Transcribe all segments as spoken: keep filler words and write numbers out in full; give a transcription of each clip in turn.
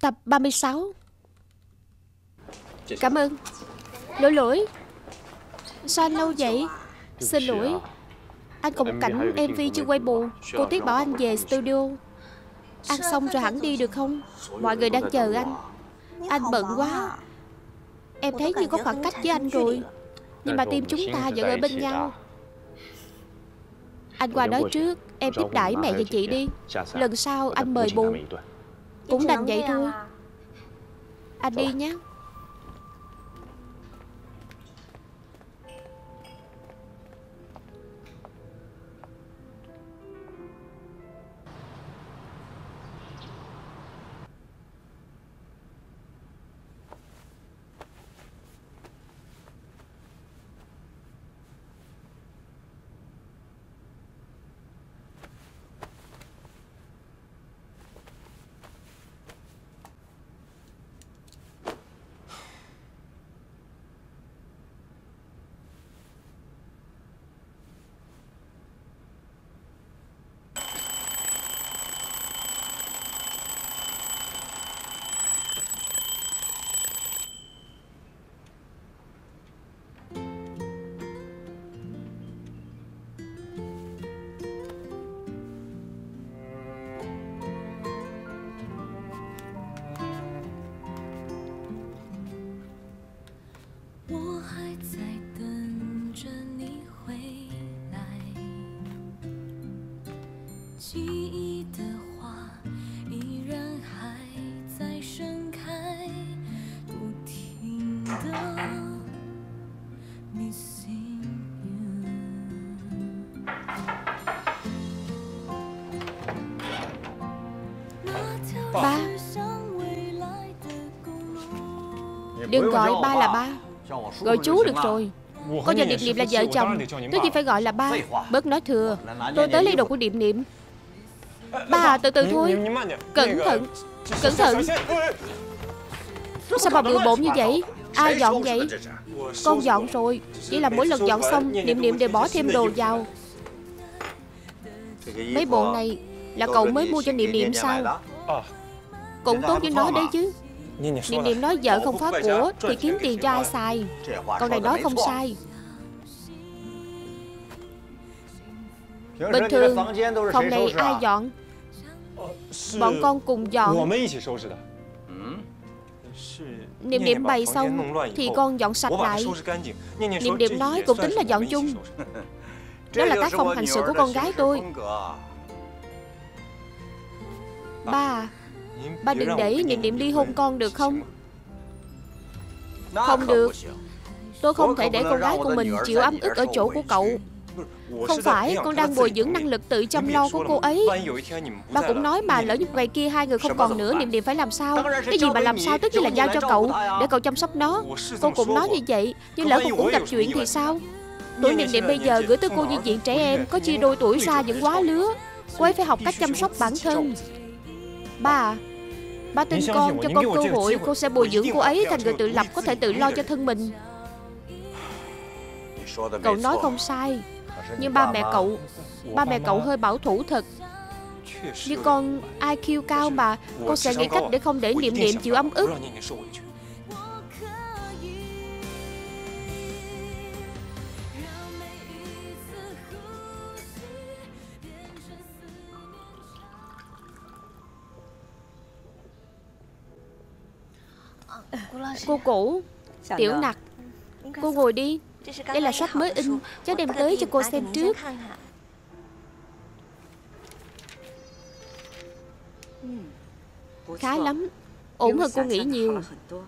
Tập ba mươi sáu. Cảm ơn. Lỗi lỗi. Sao anh lâu vậy? Xin lỗi. Anh còn một cảnh em vê chưa quay bù. Cô Tuyết bảo anh về studio. Ăn xong rồi hẳn đi được không? Mọi người đang chờ anh. Anh bận quá. Em thấy như có khoảng cách với anh rồi. Nhưng mà team chúng ta vẫn ở bên nhau. Anh qua đó trước, em tiếp đãi mẹ và chị đi. Lần sau anh mời bù. Cũng đành vậy thôi. Anh đi nhé. Ba. Đừng gọi ba là ba. Gọi chú được rồi. Có giờ Điệp Niệm là vợ chồng, tôi chỉ phải gọi là ba. Bớt nói thừa. Tôi tới lấy đồ của Điệp Niệm. Ba à, từ từ thôi. Cẩn thận. Cẩn thận. Sao bà bừa bộn như vậy? Ai dọn vậy? Con dọn rồi. Chỉ là mỗi lần dọn xong Niệm Niệm đều bỏ thêm đồ vào. Mấy bộ này là cậu mới mua cho Niệm Niệm sao? Cũng tốt với nó đấy chứ. Niệm Niệm nói vợ không phá của thì kiếm tiền cho ai xài. Con này nói không sai. Bình thường phòng này ai dọn? Bọn con cùng dọn. Niệm Niệm bày xong thì con dọn sạch lại. Niệm Niệm nói cũng tính là dọn chung. Đó là tác phong hành xử của con gái tôi. Ba à, ba đừng để Niệm Niệm ly hôn con được không? Không được. Tôi không thể để con gái của mình chịu ấm ức ở chỗ của cậu. Không phải, con đang bồi dưỡng năng lực tự chăm lo của cô ấy. Ba cũng nói mà lỡ như ngày kia hai người không còn nữa, Niệm Niệm phải làm sao? Cái gì mà làm sao tất nhiên là giao cho cậu, để cậu chăm sóc nó. Cô cũng nói như vậy. Nhưng lỡ cô cũng gặp chuyện thì sao? Tuổi Niệm Niệm bây giờ gửi tới cô nhi viện trẻ em, có chia đôi tuổi xa vẫn quá lứa. Cô ấy phải học cách chăm sóc bản thân. Ba à, ba tin con, cho con cơ hội, cô sẽ bồi dưỡng cô ấy thành người tự lập, có thể tự lo cho thân mình. Cậu nói không sai. Nhưng ba mẹ cậu Ba mẹ cậu hơi bảo thủ thật. Nhưng con i kiu cao mà. Con sẽ nghĩ cách để không để Niệm Niệm chịu ấm ức. Cô Cũ, Tiểu Nặc, cô ngồi đi. Đây là sách mới in, cháu đem tới cho cô xem trước. Khá lắm, ổn hơn cô nghĩ nhiều.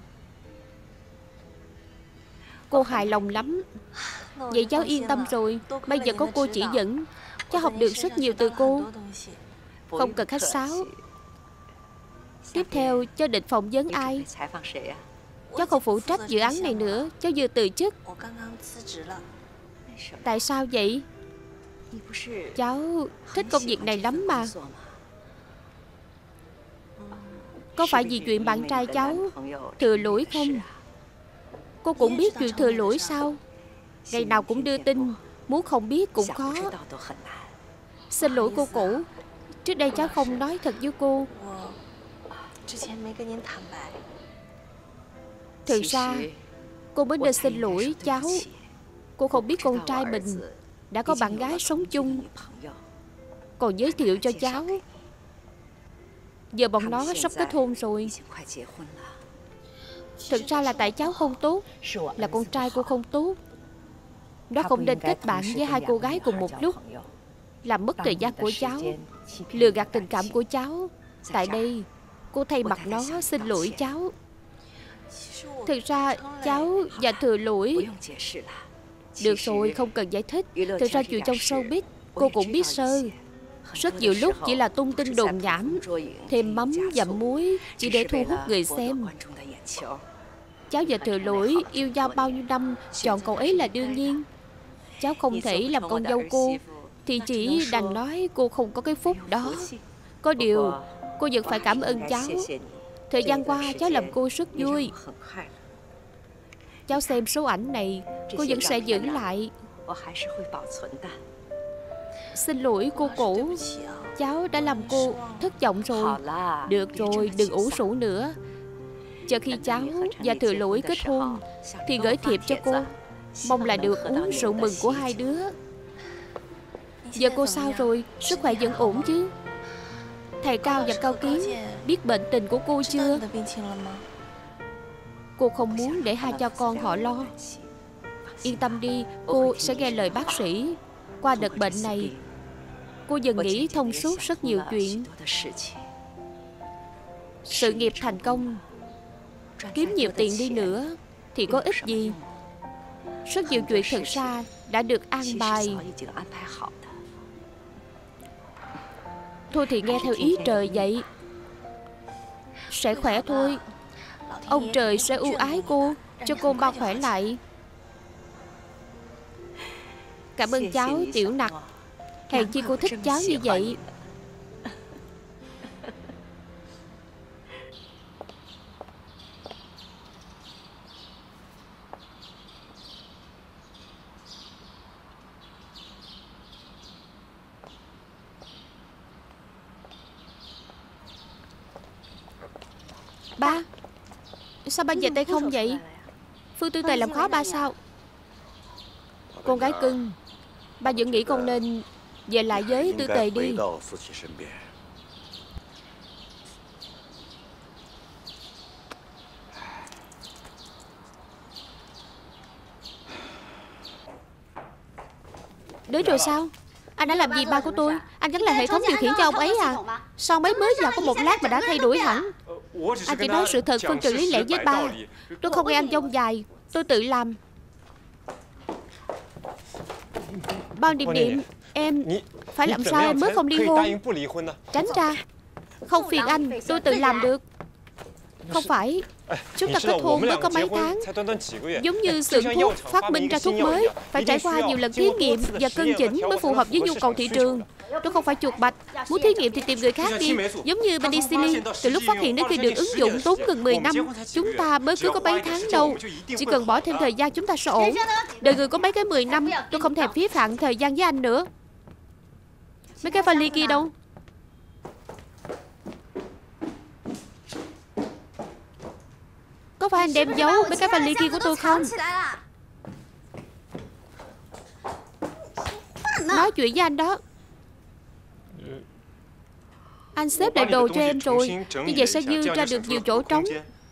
Cô hài lòng lắm. Vậy cháu yên tâm rồi. Bây giờ có cô chỉ dẫn, cháu học được rất nhiều từ cô. Không cần khách sáo. Tiếp theo cháu định phỏng vấn ai? Cháu không phụ trách dự án này nữa. Cháu vừa từ chức. Tại sao vậy? Cháu thích công việc này lắm mà. Có phải vì chuyện bạn trai cháu Thừa Lỗi không? Cô cũng biết chuyện Thừa Lỗi sao? Ngày nào cũng đưa tin, muốn không biết cũng khó. Xin lỗi cô Cũ, trước đây cháu không nói thật với cô. Thực ra cô mới nên xin lỗi cháu. Cô không biết con trai mình đã có bạn gái sống chung, còn giới thiệu cho cháu. Giờ bọn nó sắp kết hôn rồi. Thực ra là tại cháu không tốt, là con trai cô không tốt. Nó không nên kết bạn với hai cô gái cùng một lúc, làm mất thời gian của cháu, lừa gạt tình cảm của cháu. Tại đây cô thay mặt nó xin lỗi cháu. Thực ra cháu và Thừa Lỗi. Được rồi, không cần giải thích. Thực ra chuyện trong showbiz cô cũng biết sơ. Rất nhiều lúc chỉ là tung tin đồn nhảm, thêm mắm dặm muối chỉ để thu hút người xem. Cháu và Thừa Lỗi yêu nhau bao nhiêu năm, chọn cậu ấy là đương nhiên. Cháu không thể làm con dâu cô, thì chỉ đành nói cô không có cái phúc đó. Có điều cô vẫn phải cảm ơn cháu. Thời gian qua cháu làm cô rất vui. Cháu xem số ảnh này, cô vẫn sẽ giữ lại. Xin lỗi cô cổ, cháu đã làm cô thất vọng rồi. Được rồi, đừng ủ rũ nữa. Chờ khi cháu và Thừa Lỗi kết hôn thì gửi thiệp cho cô, mong là được uống rượu mừng của hai đứa. Giờ cô sao rồi? Sức khỏe vẫn ổn chứ? Thầy Cao và Cao Kiến biết bệnh tình của cô chưa? Cô không muốn để hai cha con họ lo. Yên tâm đi, cô sẽ nghe lời bác sĩ. Qua đợt bệnh này, cô dần nghĩ thông suốt rất nhiều chuyện. Sự nghiệp thành công, kiếm nhiều tiền đi nữa thì có ích gì. Rất nhiều chuyện thực ra đã được an bài. Thôi thì nghe theo ý trời vậy. Sẽ khỏe thôi. Ông trời sẽ ưu ái cô, cho cô mau khỏe lại. Cảm ơn cháu Tiểu Nặc. Hèn chi cô thích cháu như vậy. Ba, sao ba về tay không vậy? Phương Tư Tề làm khó ba sao? Con gái cưng, ba vẫn nghĩ con nên về lại với Tư Tề đi. Đến rồi sao? Anh đã làm gì ba của tôi? Anh gắn lại hệ thống điều khiển cho ông ấy à? Sao mấy mới vào có một lát mà đã thay đổi hẳn? Anh chỉ nói sự thật, phân trừ lý lẽ với ba. Tôi không nghe anh dông dài, tôi tự làm. Bao Điềm Điềm, em phải làm sao em mới không ly hôn? Tránh ra. Không phiền anh, tôi tự làm được. Không phải, chúng ta kết hôn mới có mấy tháng. Giống như xưởng thuốc phát minh ra thuốc mới, phải trải qua nhiều lần thí nghiệm và cân chỉnh mới phù hợp với nhu cầu thị trường. Tôi không phải chuột bạch, muốn thí nghiệm thì tìm người khác đi. Giống như penicillin, từ lúc phát hiện đến khi được ứng dụng tốn gần mười năm. Chúng ta mới cứ có mấy tháng đâu. Chỉ cần bỏ thêm thời gian chúng ta sẽ ổn. Đời người có mấy cái mười năm, tôi không thèm phí phạm thời gian với anh nữa. Mấy cái vali kia đâu? Có phải anh đem giấu mấy cái vali kia của tôi không? Nói chuyện với anh đó. Anh xếp lại đồ cho em rồi, như vậy sẽ dư ra được nhiều chỗ trống.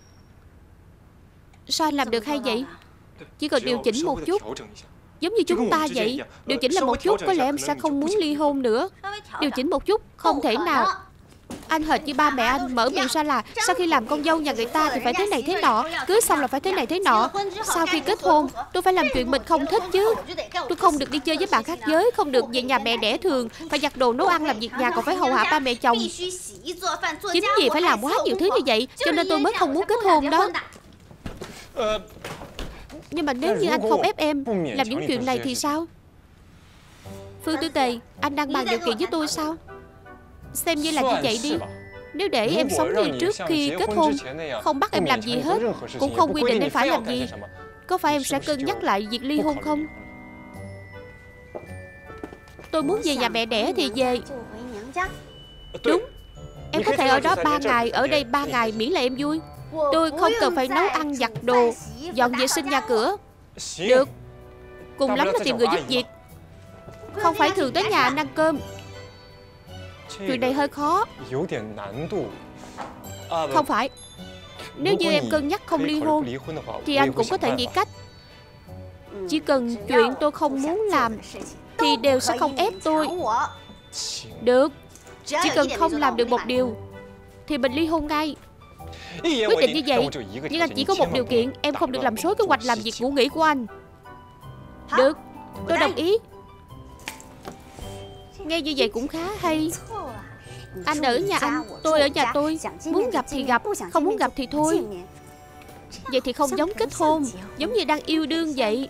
Sao anh làm được hay vậy? Chỉ cần điều chỉnh một chút, giống như chúng ta vậy. Điều chỉnh là một chút, có lẽ em sẽ không muốn ly hôn nữa. Điều chỉnh một chút, không thể nào. Anh hệt như ba mẹ anh mở miệng ra là sau khi làm con dâu nhà người ta thì phải thế này thế nọ, cưới xong là phải thế này thế nọ. Sau khi kết hôn, tôi phải làm chuyện mình không thích chứ. Tôi không được đi chơi với bạn khác giới, không được về nhà mẹ đẻ thường, phải giặt đồ nấu ăn làm việc nhà, còn phải hầu hạ ba mẹ chồng. Chính vì phải làm quá nhiều thứ như vậy cho nên tôi mới không muốn kết hôn đó. Nhưng mà nếu như anh không ép em làm những chuyện này thì sao? Phương Tư Tề, anh đang bàn điều kiện với tôi sao? Xem như là như vậy đi. Nếu để em sống như trước khi kết hôn, không bắt em làm gì hết, cũng không quy định em phải làm gì, có phải em sẽ cân nhắc lại việc ly hôn không? Tôi muốn về nhà mẹ đẻ thì về. Đúng. Em có thể ở đó ba ngày, ở đây ba ngày, miễn là em vui. Tôi không cần phải nấu ăn, giặt đồ, dọn vệ sinh nhà cửa. Được. Cùng lắm là tìm người giúp việc. Không phải thường tới nhà anh ăn cơm. Chuyện này hơi khó. Không phải. Nếu như em cân nhắc không ly hôn thì anh cũng có thể nghĩ cách. Chỉ cần chuyện tôi không muốn làm thì đều sẽ không ép tôi. Được. Chỉ cần không làm được một điều thì mình ly hôn ngay. Quyết định như vậy. Nhưng anh chỉ có một điều kiện. Em không được làm rối kế hoạch làm việc ngủ nghỉ của anh. Được. Tôi đồng ý. Nghe như vậy cũng khá hay. Anh ở nhà anh, tôi ở nhà tôi. Muốn gặp thì gặp, không muốn gặp thì thôi. Vậy thì không giống kết hôn, giống như đang yêu đương vậy.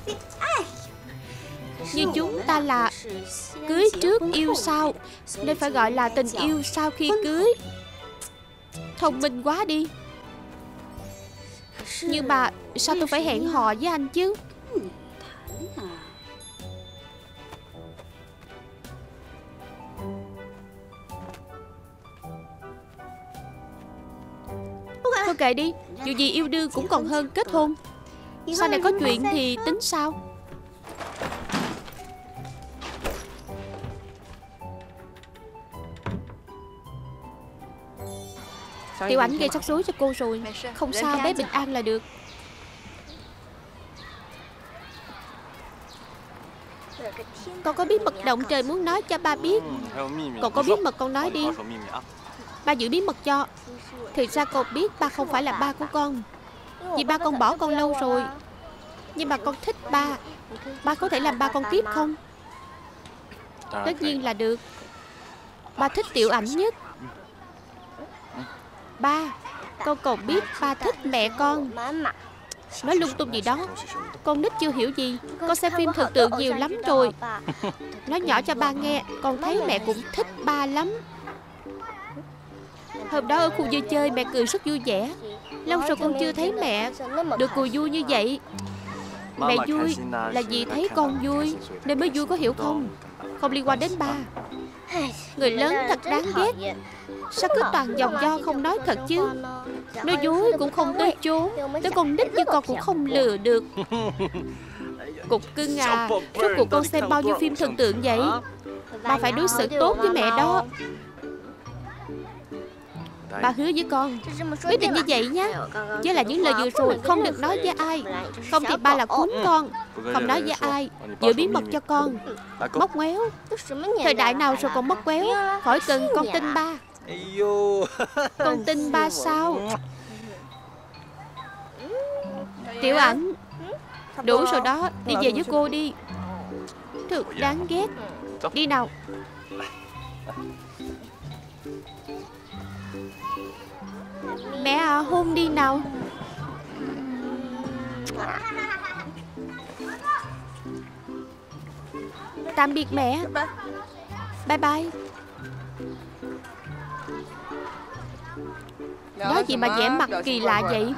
Như chúng ta là cưới trước yêu sau, nên phải gọi là tình yêu sau khi cưới. Thông minh quá đi. Nhưng mà sao tôi phải hẹn hò với anh chứ? Thôi kệ đi. Dù gì yêu đương cũng còn hơn kết hôn. Sau này có chuyện thì tính sao? Tiểu Ảnh gây rắc rối cho cô rồi. Không sao, bé bình an là được. Con có bí mật động trời muốn nói cho ba biết. Còn có bí mật con nói đi. Ba giữ bí mật cho. Thì ra con biết ba không phải là ba của con. Vì ba con bỏ con lâu rồi. Nhưng mà con thích ba. Ba có thể làm ba con tiếp không? Tất nhiên là được. Ba thích Tiểu Ảnh nhất. Ba, con còn biết ba thích mẹ con. Nói lung tung gì đó. Con nít chưa hiểu gì. Con xem phim thần tượng nhiều lắm rồi. Nói nhỏ cho ba nghe. Con thấy mẹ cũng thích ba lắm. Hôm đó ở khu vui chơi mẹ cười rất vui vẻ. Lâu rồi con chưa thấy mẹ được cười vui như vậy. Mẹ vui là vì thấy con vui nên mới vui, có hiểu không? Không liên quan đến ba. Người lớn thật đáng ghét. Sao cứ toàn dòng do không nói thật chứ? Nói dối cũng không tới chốn. Tới con nít như con cũng không lừa được. Cục cưng à. Rốt cuộc con xem bao nhiêu phim thần tượng vậy? Ba phải đối xử tốt với mẹ đó. Ba hứa với con. Quyết định như vậy nhé. Với là những lời vừa rồi không được nói với ai. Không thì ba là khốn con. Không nói với ai. Giữ bí mật cho con. Móc ngoéo. Thời đại nào rồi còn móc ngoéo. Khỏi cần, con tin ba. Con tin ba sao? Tiểu Ảnh, đủ rồi đó. Đi về với cô đi. Thật đáng ghét. Đi nào. Mẹ à, hôn đi nào. Tạm biệt mẹ. Bye bye. Nói gì mà vẻ mặt kỳ lạ vậy?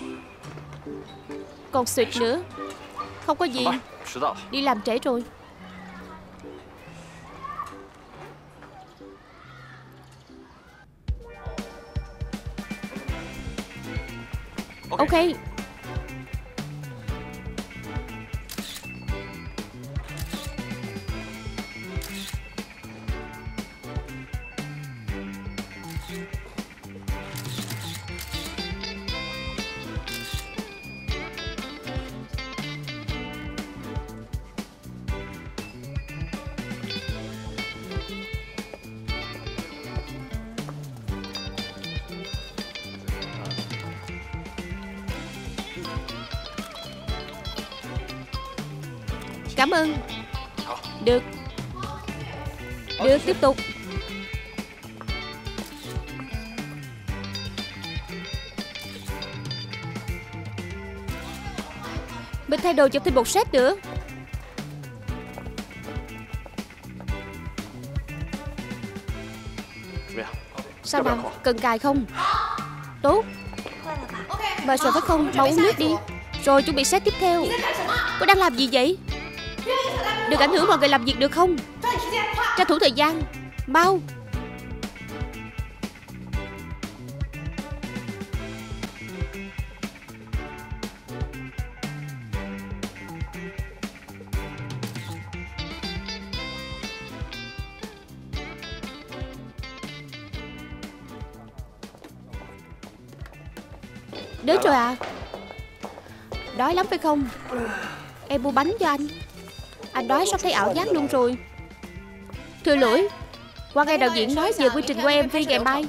Còn suyệt nữa. Không có gì. Đi làm trễ rồi. Ok. Cảm ơn. Được. Được, tiếp tục. Mình thay đồ chụp thêm một set nữa. Sao nào, cần cài không? Tốt. Mời rồi phải không? Mau uống nước đi. Rồi chuẩn bị set tiếp theo. Cô đang làm gì vậy? Đừng ảnh hưởng mọi người làm việc được không? Tranh thủ thời gian. Mau. Đến rồi à? Đói lắm phải không? Em mua bánh cho anh. Anh đói sắp thấy ảo giác luôn rồi. Thưa lỗi, qua nghe đạo diễn nói về quy trình của em phi ngày mai.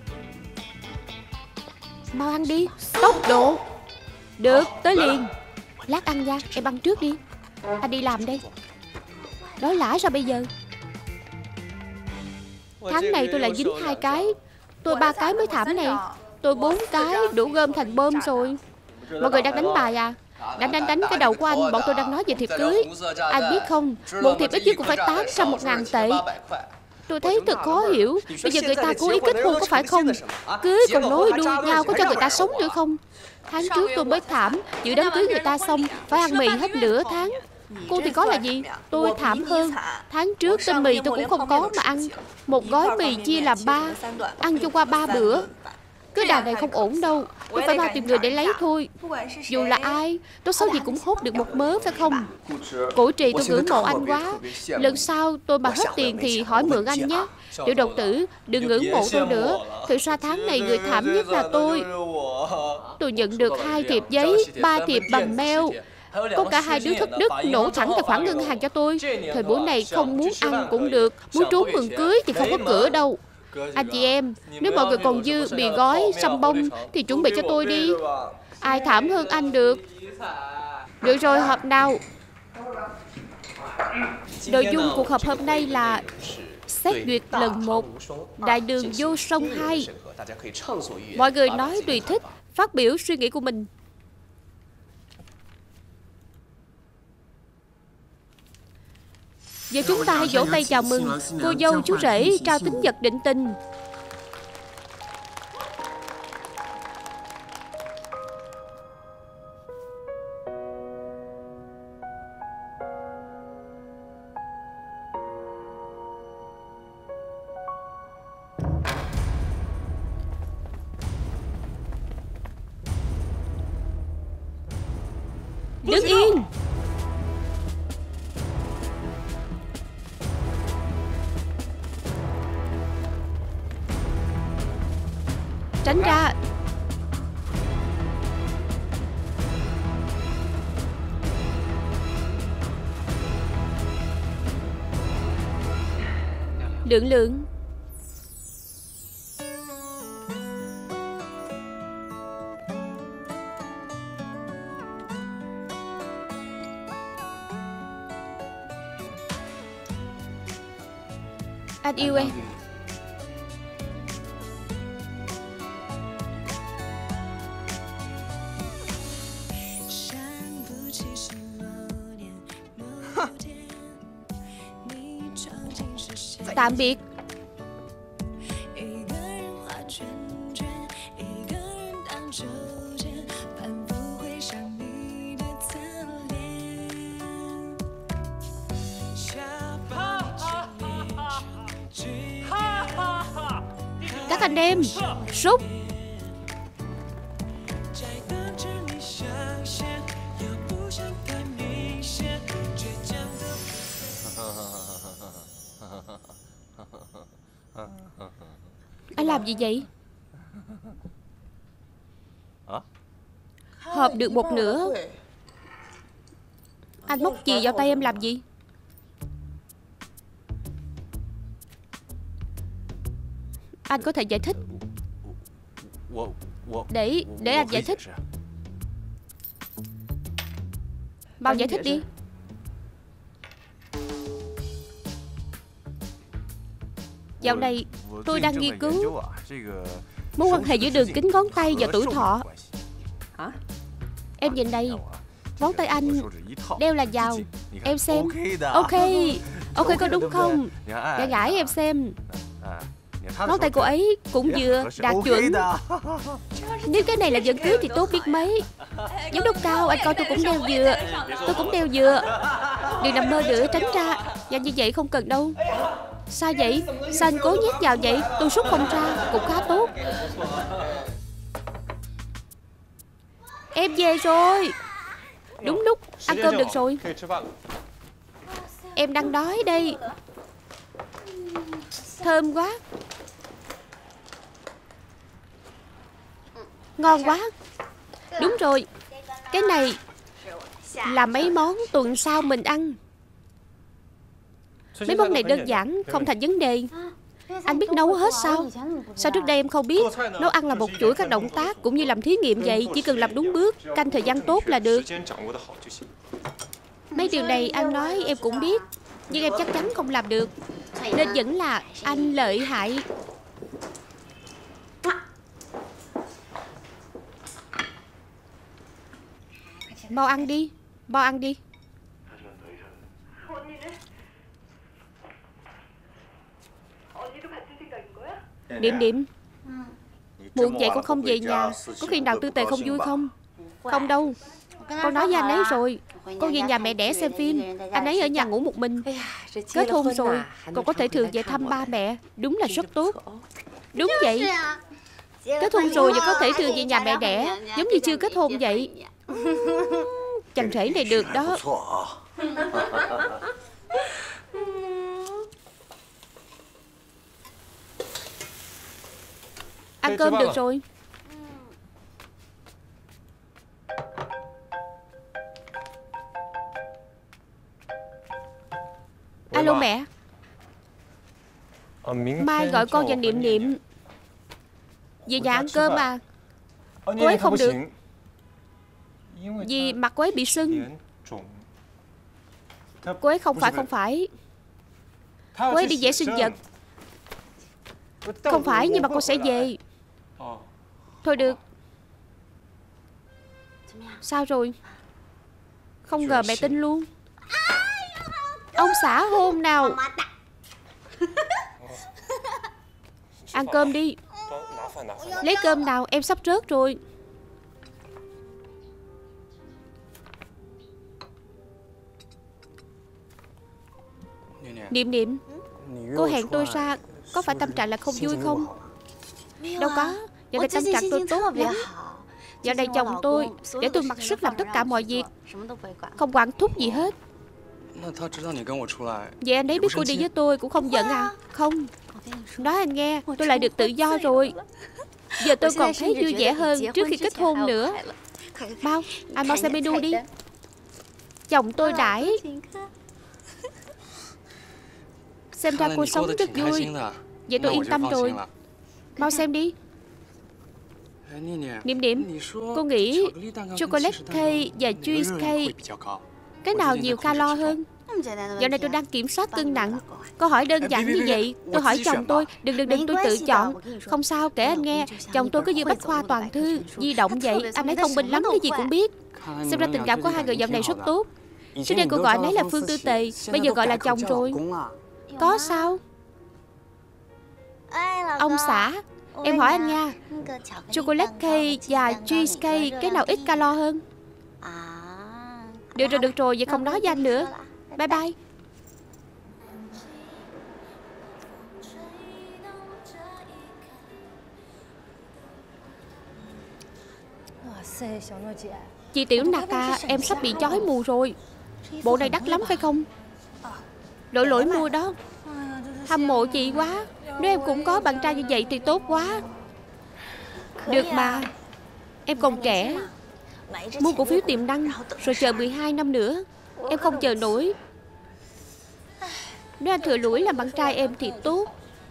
Mau ăn đi, tốc độ. Được, tới liền. Lát ăn nha, em ăn trước đi. Anh đi làm đây. Đói lả sao bây giờ? Tháng này tôi lại dính hai cái. Tôi ba cái mới thảm này. Tôi bốn cái đủ gom thành bơm rồi. Mọi người đang đánh bài à? Đánh đánh đánh cái đầu của anh. Bọn tôi đang nói về thiệp cưới. Anh biết không, một thiệp ít nhất cũng phải tám trăm một ngàn tệ. Tôi thấy thật khó hiểu. Bây giờ người ta cố ý kết hôn có phải không? Cưới còn nối đuôi nhau, có cho người ta sống nữa không? Tháng trước tôi mới thảm, dự đám cưới người ta xong phải ăn mì hết nửa tháng. Cô thì có là gì? Tôi thảm hơn. Tháng trước tên mì tôi cũng không có mà ăn. Một gói mì chia làm ba, ăn cho qua ba bữa. Cái đà này không ổn đâu. Tôi phải mau tìm người để lấy thôi. Dù là ai, tốt xấu gì cũng hốt được một mớ phải không? Cổ trì, tôi ngưỡng mộ anh quá. Lần sau tôi mà hết tiền thì hỏi mượn anh nhé. Tiểu độc tử, đừng ngưỡng mộ tôi nữa. Thực ra tháng này người thảm nhất là tôi. Tôi nhận được hai thiệp giấy, ba thiệp bằng mail. Có cả hai đứa thất đức nổ thẳng tài khoản ngân hàng cho tôi. Thời buổi này không muốn ăn cũng được, muốn trốn mừng cưới thì không có cửa đâu. Anh chị em, nếu mọi người còn dư mì gói, săm bông thì chuẩn bị cho tôi đi. Ai thảm hơn anh được. Được rồi, họp nào. Nội dung cuộc họp hôm nay là xét duyệt lần một, đại đường vô sông hai. Mọi người nói tùy thích, phát biểu suy nghĩ của mình. Giờ chúng ta hãy vỗ tay chào mừng cô dâu chú rể trao tín vật định tình. Đứng yên. Tránh ra. Lượng lượng. Anh yêu em. Tạm biệt. Các anh em, sút. Anh làm gì vậy? Họp được một nửa. Anh móc chì vào tay em làm gì? Anh có thể giải thích. Để, để anh giải thích. Mau giải thích đi. Dạo này tôi đang nghiên cứu mối quan hệ giữa đường kính ngón tay và tuổi thọ. Em nhìn đây, ngón tay anh đeo là vào. Em xem. Ok. Ok có đúng không? Gãi gãi em xem. Ngón tay cô ấy cũng vừa đạt chuẩn. Nếu cái này là dẫn cưới thì tốt biết mấy. Giám đốc Cao, anh coi tôi cũng đeo vừa. Tôi cũng đeo vừa. Đừng nằm mơ nữa, tránh ra. Và như vậy không cần đâu. Sao vậy? Sao anh cố nhét vào vậy? Tôi rút không ra, cũng khá tốt. Em về rồi. Đúng lúc, ăn cơm được rồi. Em đang đói đây. Thơm quá. Ngon quá. Đúng rồi, cái này là mấy món tuần sau mình ăn. Mấy món này đơn giản, không thành vấn đề. Anh biết nấu hết sao? Sao trước đây em không biết? Nấu ăn là một chuỗi các động tác, cũng như làm thí nghiệm vậy. Chỉ cần làm đúng bước, canh thời gian tốt là được. Mấy điều này anh nói em cũng biết, nhưng em chắc chắn không làm được. Nên vẫn là anh lợi hại. Mau ăn đi, mau ăn đi. Điểm điểm, muộn vậy con không về nhà, có khi nào Tư Tề không vui không? Không đâu, con nói với anh ấy rồi. Con về nhà mẹ đẻ xem phim, anh ấy ở nhà ngủ một mình. Kết hôn rồi, còn có thể thường về thăm ba mẹ. Đúng là rất tốt. Đúng vậy, kết hôn rồi và có thể thường về nhà mẹ đẻ, giống như chưa kết hôn vậy. Chàng rể này được đó. Ăn cơm được rồi. Alo mẹ. Mai gọi con và Niệm Niệm về nhà ăn cơm à? Cô ấy không được, vì mặt cô ấy bị sưng. Cô ấy không phải không phải Cô ấy đi vệ sinh vật. Không phải, nhưng mà cô sẽ về. Thôi được. Sao rồi? Không ngờ mẹ tin luôn. Ông xã hôn nào. Ăn cơm đi. Lấy cơm nào, em sắp rớt rồi. Niệm Niệm, cô hẹn tôi ra, có phải tâm trạng là không vui không? Đâu có, giờ này tâm trạng tôi tốt lắm. Giờ này chồng tôi để tôi mặc sức làm tất cả mọi việc, không quản thúc gì hết. Vậy anh ấy biết cô đi với tôi cũng không giận à? Không. Nói anh nghe, tôi lại được tự do rồi. Giờ tôi còn thấy vui vẻ hơn trước khi kết hôn nữa. Mau, anh mau xem menu đi. Chồng tôi đãi. Xem ra cô sống rất vui. Vậy tôi yên tâm rồi. Mau xem đi. Niệm Niệm, cô nghĩ chocolate cake và cheese cake cái nào nhiều calo hơn? Dạo này tôi đang kiểm soát cân nặng. Câu hỏi đơn giản như vậy. Tôi hỏi chồng tôi. Đừng đừng đừng tôi tự chọn. Không sao, kể anh nghe. Chồng tôi cứ như bách khoa toàn thư, di động vậy. Anh ấy thông minh lắm, cái gì cũng biết. Xem ra tình cảm của hai người dạo này rất tốt. Trước đây cô gọi anh ấy là Phương Tư Tề, bây giờ gọi là chồng rồi. Có sao? Ông xã, em hỏi anh nha, chocolate cake và cheese cake cái nào ít calo hơn? Được rồi, được rồi, vậy không nói với anh nữa. Bye bye. Chị Tiểu Nặc à, em sắp bị chói mù rồi. Bộ này đắt lắm phải không? Lỗi lỗi mua đó. Hâm mộ chị quá. Nếu em cũng có bạn trai như vậy thì tốt quá. Được mà, em còn trẻ. Mua cổ phiếu tiềm năng rồi chờ mười hai năm nữa. Em không chờ nổi. Nếu anh Thừa Lũi làm bạn trai em thì tốt.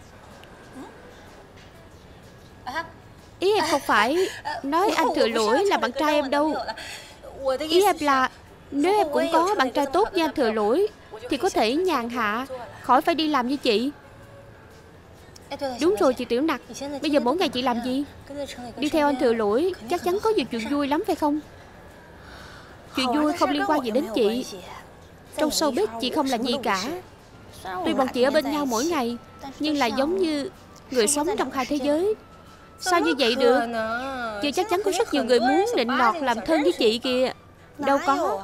Ý em không phải nói anh Thừa Lũi là bạn trai em đâu. Ý em là nếu em cũng có bạn trai tốt như anh Thừa Lũi thì có thể nhàn hạ, khỏi phải đi làm như chị. Đúng rồi chị Tiểu Nặc. Bây giờ mỗi ngày chị làm gì? Đi theo anh Thừa Lũi chắc chắn có nhiều chuyện vui lắm phải không? Chuyện vui không liên quan gì đến chị. Trong showbiz chị không là gì cả. Tuy bọn chị ở bên nhau mỗi ngày, nhưng là giống như người sống trong hai thế giới. Sao như vậy được? Chị chắc chắn có rất nhiều người muốn định nọt làm thân với chị kìa. Đâu có.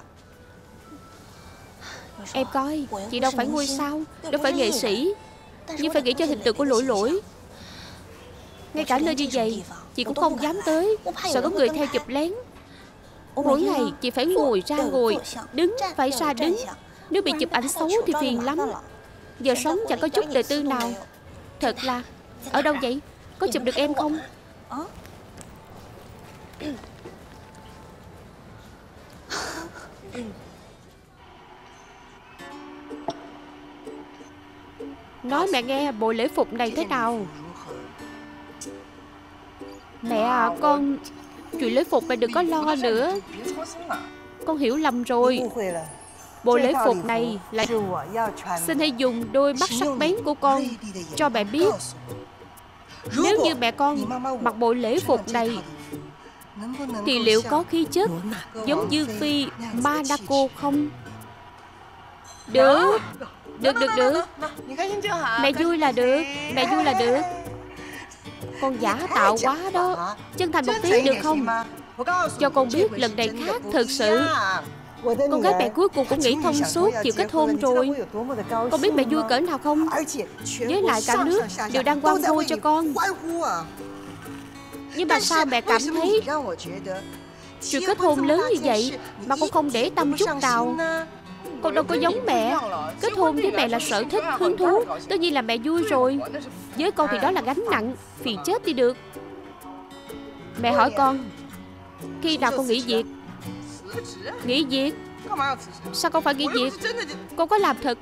Em coi, chị đâu phải ngôi sao, đâu phải nghệ sĩ, nhưng phải nghĩ cho hình tượng của Lũi Lũi. Ngay cả nơi như vậy chị cũng không dám tới, sợ có người theo chụp lén. Mỗi ngày chị phải ngồi ra ngồi, đứng phải ra đứng. Nếu bị chụp ảnh xấu thì phiền lắm. Giờ sống chẳng có chút đời tư nào. Thật là. Ở đâu vậy? Có chụp được em không? Nói mẹ nghe bộ lễ phục này thế nào. Mẹ à, con... Chuyện lễ phục này đừng có lo nữa. Con hiểu lầm rồi. Bộ lễ phục này là xin hãy dùng đôi mắt sắc bén của con cho mẹ biết, nếu như mẹ con mặc bộ lễ phục này thì liệu có khí chất giống Dương Phi Manako không? Được. Được được được. Mẹ vui là được. Mẹ vui là được. Con giả tạo quá đó. Chân thành một tí được không? Cho con biết lần này khác thật sự. Con gái mẹ cuối cùng cũng nghĩ thông suốt, chịu kết hôn rồi. Con biết mẹ vui cỡ nào không? Với lại cả nước đều đang hoan hô cho con. Nhưng mà sao mẹ cảm thấy chuyện kết hôn lớn như vậy mà con không để tâm chút nào? Con đâu có giống mẹ. Kết hôn với mẹ là sở thích, hứng thú. Tất nhiên là mẹ vui rồi. Với con thì đó là gánh nặng, phiền chết đi được. Mẹ hỏi con, khi nào con nghỉ việc? Nghỉ việc? Sao con phải nghỉ việc? Con có làm thật.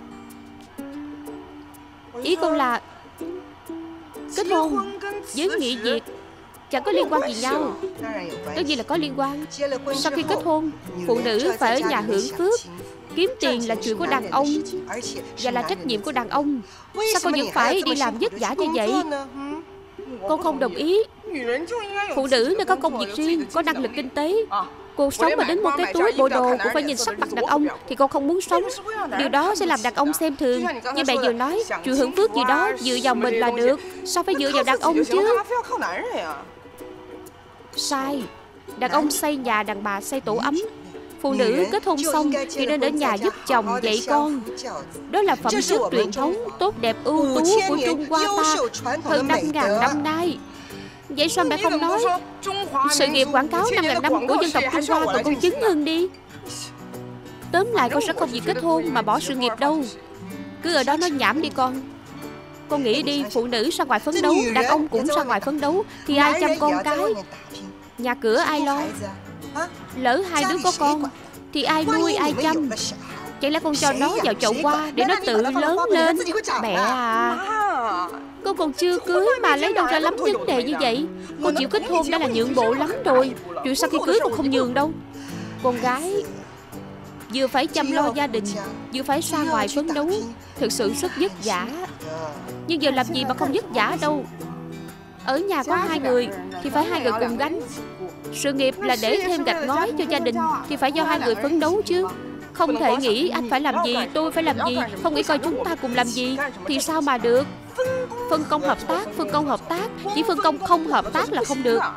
Ý con là kết hôn với nghỉ việc chẳng có liên quan gì nhau. Tất nhiên là có liên quan. Sau khi kết hôn, phụ nữ phải ở nhà hưởng phước. Kiếm tiền là chuyện của đàn ông và là trách nhiệm của đàn ông. Sao con vẫn phải đi làm vất vả như vậy? Con không đồng ý. Phụ nữ nên có công việc riêng, có năng lực kinh tế. Cuộc sống mà đến mua cái túi bộ đồ cũng phải nhìn sắc mặt đàn ông thì con không muốn sống. Điều đó sẽ làm đàn ông xem thường. Như mẹ vừa nói, chuyện hưởng phước gì đó dựa vào mình là được. Sao phải dựa vào đàn ông chứ? Sai. Đàn ông xây nhà, đàn bà xây tổ ấm. Phụ nữ kết hôn xong thì nên ở nhà giúp chồng dạy con. Đó là phẩm chất truyền thống tốt đẹp ưu tú của Trung Hoa ta hơn năm ngàn năm nay. Vậy sao mẹ không nói sự nghiệp quảng cáo năm ngàn năm của dân tộc Trung Hoa tụi con chứng hơn đi? Tóm lại con sẽ không vì kết hôn mà bỏ sự nghiệp đâu. Cứ ở đó nói nhảm đi con. Con nghĩ đi, phụ nữ ra ngoài phấn đấu, đàn ông cũng ra ngoài phấn đấu, thì ai chăm con cái? Nhà cửa ai lo? Lỡ hai đứa có con thì ai nuôi ai chăm? Chẳng lẽ con cho nó vào chậu hoa để nó tự lớn lên? Mẹ à, con còn chưa cưới mà lấy đâu ra lắm vấn đề như vậy? Con chịu kết hôn đã là nhượng bộ lắm rồi. Chuyện sau khi cưới con không nhường đâu. Con gái vừa phải chăm lo gia đình, vừa phải ra ngoài phấn đấu, thực sự rất vất vả. Nhưng giờ làm gì mà không vất vả đâu. Ở nhà có hai người thì phải hai người cùng gánh. Sự nghiệp là để thêm gạch ngói cho gia đình thì phải do hai người phấn đấu chứ. Không thể nghĩ anh phải làm gì, tôi phải làm gì, không nghĩ coi chúng ta cùng làm gì thì sao mà được. Phân công hợp tác, phân công hợp tác. Chỉ phân công không hợp tác là không được.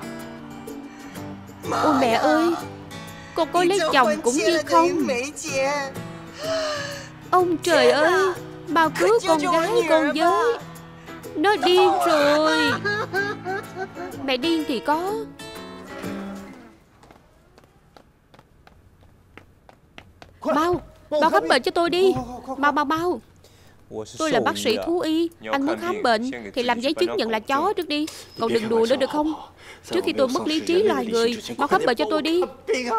Ôi mẹ ơi, con có lấy chồng cũng như không. Ông trời ơi, mau cứu con gái con với. Nó điên rồi. Mẹ điên thì có. Mau, mau khám bệnh cho tôi đi. Mau mau mau. Tôi là bác sĩ thú y. Anh muốn khám bệnh thì làm giấy chứng nhận là chó trước đi. Còn đừng đùa nữa được không? Trước khi tôi mất lý trí loài người. Mau khám bệnh cho tôi đi.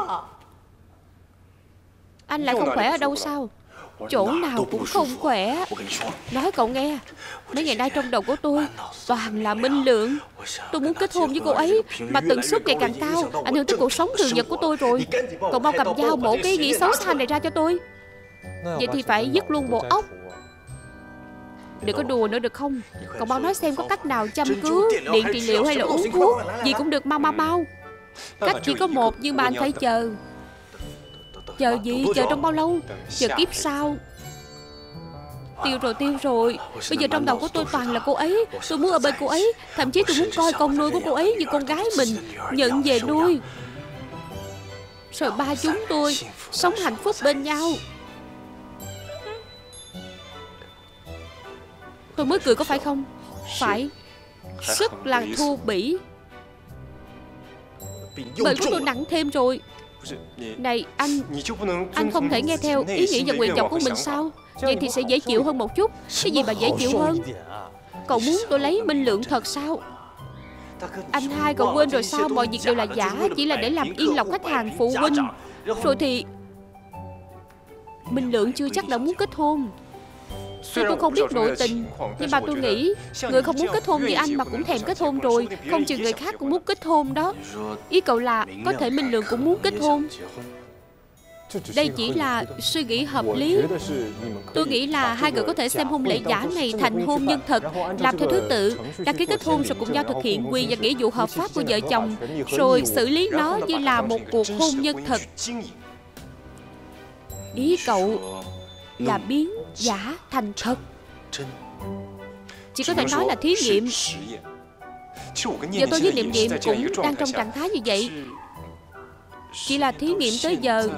Anh lại không khỏe ở đâu sao? Chỗ nào cũng không khỏe. Nói cậu nghe, mấy ngày nay trong đầu của tôi toàn là Minh Lượng. Tôi muốn kết hôn với cô ấy mà tần suất ngày càng cao, ảnh hưởng tới cuộc sống thường nhật của tôi rồi. Cậu mau cầm dao mổ cái ý nghĩ xấu xa này ra cho tôi. Vậy thì phải dứt luôn bộ óc. Đừng có đùa nữa được không? Cậu mau nói xem có cách nào chăm cứu, điện trị liệu hay là uống thuốc gì cũng được, mau mau mau. Cách chỉ có một nhưng mà anh phải chờ. Chờ gì? Chờ trong bao lâu? Chờ kiếp sau. Tiêu rồi, tiêu rồi. Bây giờ trong đầu của tôi toàn là cô ấy. Tôi muốn ở bên cô ấy. Thậm chí tôi muốn coi con nuôi của cô ấy như con gái mình, nhận về nuôi. Rồi ba chúng tôi sống hạnh phúc bên nhau. Tôi mới cười có phải không? Phải. Rất là thô bỉ. Bệnh của tôi nặng thêm rồi. Này anh, anh không thể nghe theo ý nghĩ và nguyện vọng của mình sao? Vậy thì sẽ dễ chịu hơn một chút. Cái gì mà dễ chịu hơn? Cậu muốn tôi lấy Minh Lượng thật sao? Anh hai cậu quên rồi sao? Mọi việc đều là giả, chỉ là để làm yên lòng khách hàng phụ huynh. Rồi thì Minh Lượng chưa chắc đã muốn kết hôn. Tuy tôi không biết nội tình, nhưng mà tôi nghĩ người không muốn kết hôn với anh mà cũng thèm kết hôn rồi, không chừng người khác cũng muốn kết hôn đó. Ý cậu là có thể Minh Lượng cũng muốn kết hôn. Đây chỉ là suy nghĩ hợp lý. Tôi nghĩ là hai người có thể xem hôn lễ giả này thành hôn nhân thật, làm theo thứ tự, đăng ký kết hôn rồi cùng nhau thực hiện quyền và nghĩa vụ hợp pháp của vợ chồng, rồi xử lý nó như là một cuộc hôn nhân thật. Ý cậu là biến giả thành thật. Chỉ có thể nói là thí nghiệm. Giờ tôi với Niệm Niệm cũng đang trong trạng thái như vậy. Chỉ là thí nghiệm tới giờ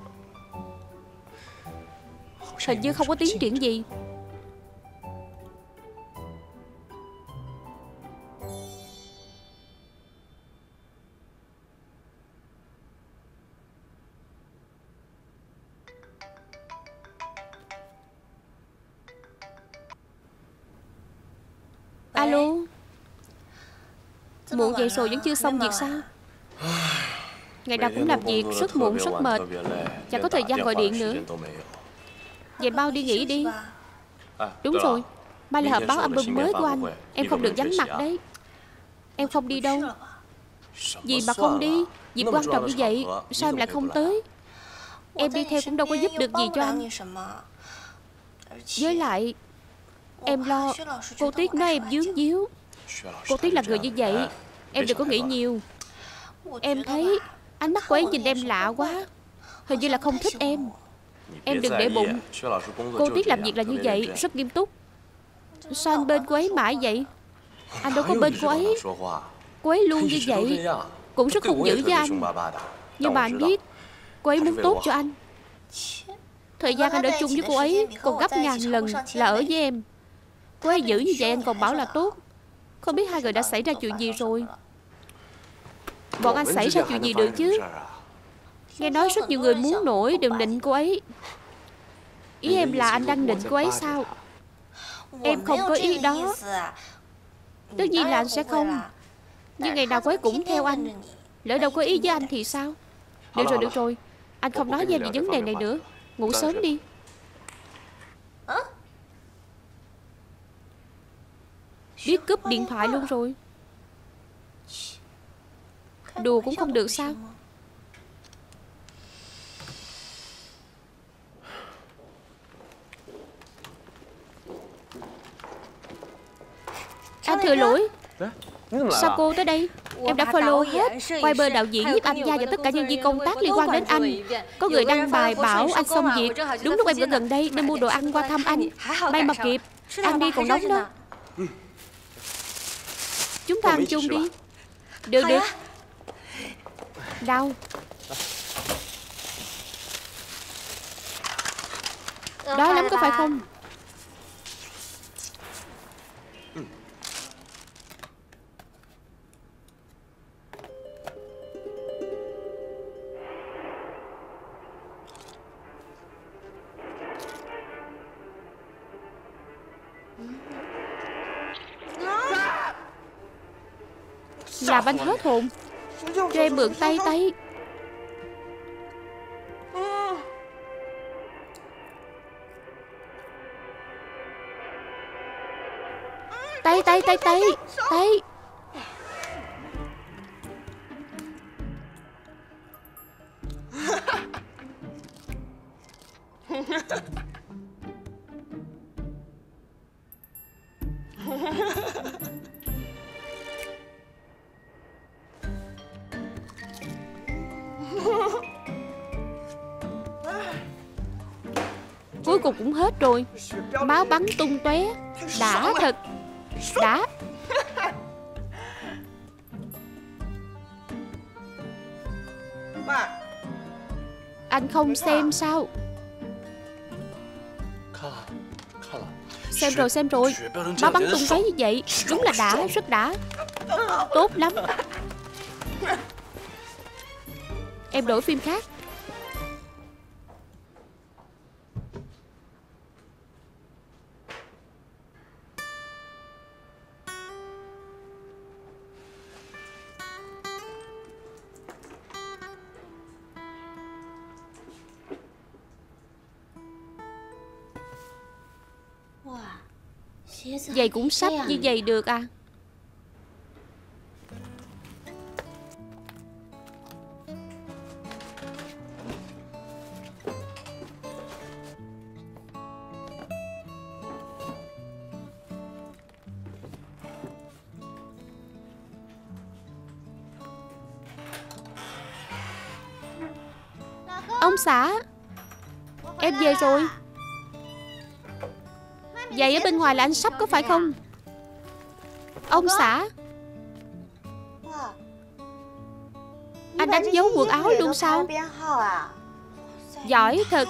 hình như không có tiến triển gì. Alo. Muộn vậy rồi vẫn chưa xong việc sao? Ngày nào cũng làm việc rất muộn rất mệt, chẳng có thời gian gọi điện nữa. Vậy mau đi nghỉ đi. Đúng rồi, mai là họp báo album mới của anh. Em không được vắng mặt đấy. Em không đi đâu. Gì mà không đi? Dịp quan trọng như vậy sao em lại không tới? Em đi theo cũng đâu có giúp được gì cho anh. Với lại em lo cô Tuyết nói em dướng díu. Cô Tuyết là người như vậy. Em đừng có nghĩ nhiều. Em thấy ánh mắt của ấy nhìn em lạ quá, hình như là không thích em. Em đừng để bụng. Cô Tuyết làm việc là như vậy, rất nghiêm túc. Sao anh bên cô ấy mãi vậy? Anh đâu có bên cô ấy. Cô ấy luôn như vậy, cũng rất hung dữ với anh. Nhưng mà anh biết cô ấy muốn tốt cho anh. Thời gian anh ở chung với cô ấy còn gấp ngàn lần là ở với em. Cô ấy giữ như vậy anh còn bảo là tốt. Không biết hai người đã xảy ra chuyện gì rồi. Bọn anh xảy ra chuyện gì được chứ? Nghe nói rất nhiều người muốn nổi, đừng nịnh cô ấy. Ý em là anh đang nịnh cô ấy sao? Em không có ý đó. Tất nhiên là anh sẽ không. Nhưng ngày nào cô ấy cũng theo anh. Lỡ đâu có ý với anh thì sao? Được rồi, được rồi. Anh không nói với em về vấn đề này nữa. Ngủ sớm đi. Biết cúp điện thoại luôn rồi. Đùa cũng không được sao? Anh thừa lỗi. Sao cô tới đây? Em đã follow hết quay bơ đạo diễn, nhiếp ảnh gia và tất cả nhân viên công tác liên quan đến anh. Có người đăng bài bảo anh xong việc đúng lúc em ở gần đây nên mua đồ ăn qua thăm anh. May mà kịp. Ăn đi còn nóng đó. Chúng ta ăn chung đi. Được được. Đâu? Đói lắm có phải không? Làm anh hết hồn. Cho em mượn tay tay. Tay tay tay tay tay. Cuối cùng cũng hết rồi. Máu bắn tung tóe. Đã thật. Đã. Anh không xem sao? Xem rồi xem rồi. Máu bắn tung tóe như vậy đúng là đã, rất đã. Tốt lắm. Em đổi phim khác. Giày cũng xách như vậy được à? Ông xã, em về rồi. Giày ở bên ngoài là anh sắp có phải không? Ông xã, anh đánh dấu quần áo luôn sao? Giỏi thật.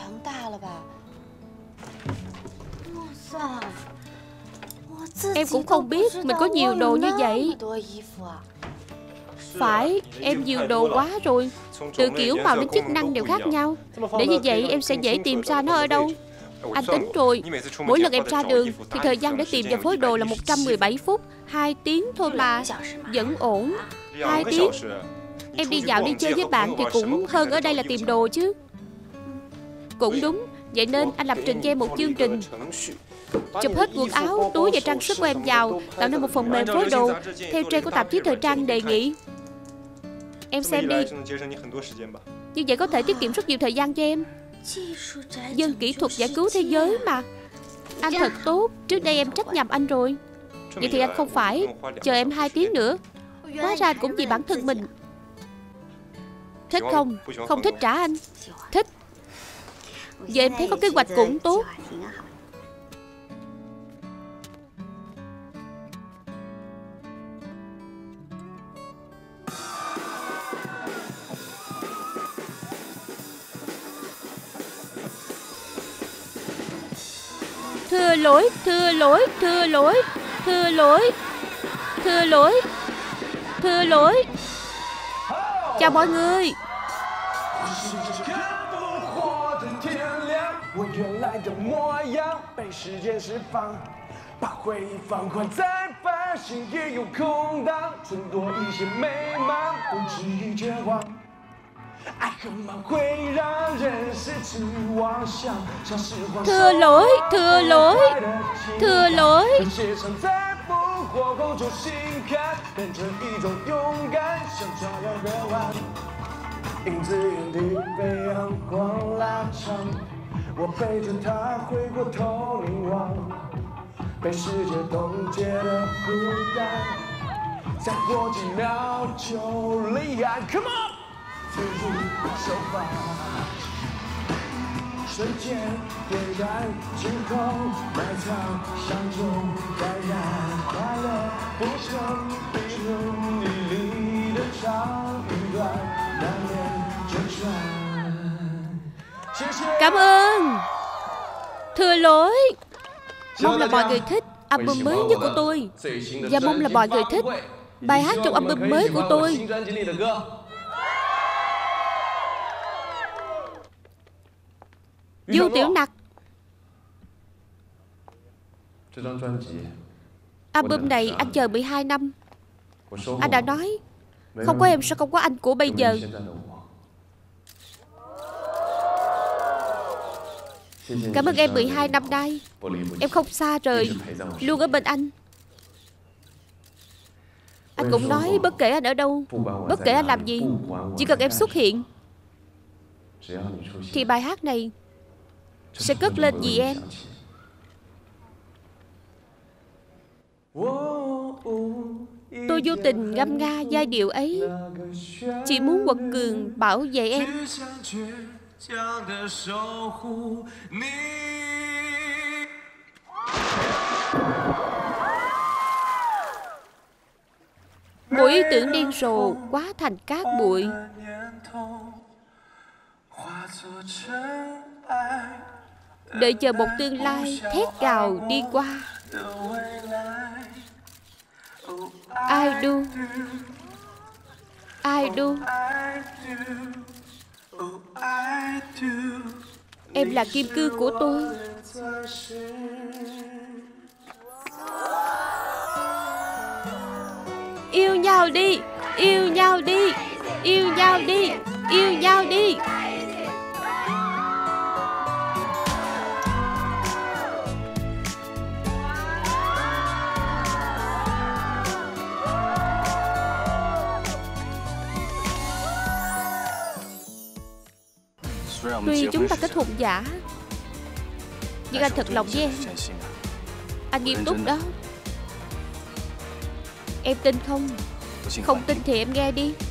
Em cũng không biết mình có nhiều đồ như vậy. Phải, em nhiều đồ quá rồi. Từ kiểu màu đến chức năng đều khác nhau. Để như vậy em sẽ dễ tìm ra nó ở đâu. Anh tính rồi, mỗi lần em ra đường thì thời gian để tìm vào phối đồ là một trăm mười bảy phút. Hai tiếng thôi mà, vẫn ổn. Hai tiếng. Em đi dạo đi chơi với bạn thì cũng hơn ở đây là tìm đồ chứ. Cũng đúng. Vậy nên anh lập trình cho em một chương trình, chụp hết quần áo, túi và trang sức của em vào, tạo nên một phần mềm phối đồ theo trend của tạp chí thời trang đề nghị. Em xem đi. Như vậy có thể tiết kiệm rất nhiều thời gian cho em. Dân kỹ thuật giải cứu thế giới mà. Anh thật tốt. Trước đây em trách nhầm anh rồi. Vậy thì anh không phải chờ em hai tiếng nữa. Hóa ra cũng vì bản thân mình. Thích không? Không thích trả anh. Thích. Giờ em thấy có kế hoạch cũng tốt. Thưa lỗi, thưa lỗi, thưa lỗi, thưa lỗi, thưa lỗi, thưa lỗi. Chào mọi người. Thưa lỗi, thưa lỗi, thưa lỗi. Cảm ơn. Thưa lỗi. Mong là mọi người thích album mới nhất của tôi. Và mong là mọi người thích bài hát trong album mới của tôi. Du Tiểu Nặc. Album này anh chờ mười hai năm. Anh đã nói không có em sẽ không có anh của bây giờ. Cảm ơn em mười hai năm nay. Em không xa rời, luôn ở bên anh. Anh cũng nói bất kể anh ở đâu, bất kể anh làm gì, chỉ cần em xuất hiện thì bài hát này sẽ cất lên vì em. Tôi vô tình ngâm nga giai điệu ấy, chỉ muốn quật cường bảo vệ em. Mỗi ý tưởng điên rồ quá thành cát bụi. Đợi chờ một tương lai thét gào đi qua. I do, I do. Em là kim cương của tôi. Yêu nhau đi, yêu nhau đi, yêu nhau đi, yêu nhau đi. Tuy chúng ta kết hôn giả, nhưng anh thật lòng với em. Anh nghiêm túc đó. Em tin không? Không tin thì em nghe đi.